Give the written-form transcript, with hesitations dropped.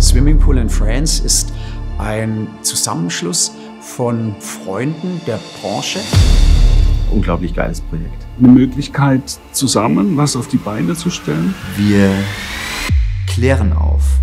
Swimmingpool in France ist ein Zusammenschluss von Freunden der Branche. Unglaublich geiles Projekt. Eine Möglichkeit, zusammen was auf die Beine zu stellen. Wir klären auf.